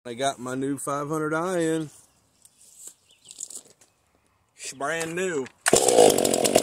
I got my new 500i in. It's brand new.